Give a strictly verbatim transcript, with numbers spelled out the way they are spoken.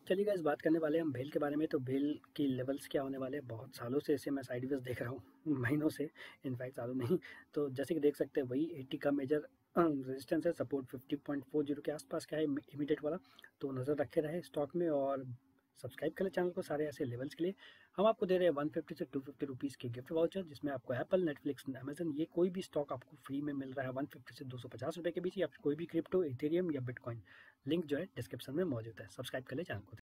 चलिए गाइस, बात करने वाले हैं हम भेल के बारे में। तो भेल की लेवल्स क्या होने वाले हैं, बहुत सालों से इसे मैं साइड वेज देख रहा हूँ, महीनों से, इनफैक्ट सालों नहीं। तो जैसे कि देख सकते हैं वही अस्सी का मेजर रेजिस्टेंस है, support fifty point four zero के आसपास का है इमीडिएट वाला। तो नज़र रखे रहे स्टॉक में और सब्सक्राइब करें चैनल को सारे ऐसे लेवल्स के लिए। हम आपको दे रहे हैं वन फिफ्टी से टू फिफ्टी रुपीज़ की गिफ्ट वाउचर, जिसमें आपको एप्पल, नेटफ्लिक्स, अमेजन, ये कोई भी स्टॉक आपको फ्री में मिल रहा है वन फिफ्टी से दो सौ पचास रुपये के बीच, या फिर कोई भी क्रिप्टो, इथेरियम या बिटकॉइन। लिंक जो है डिस्क्रिप्शन में मौजूद है। सब्सक्राइब कर ले चैनल को।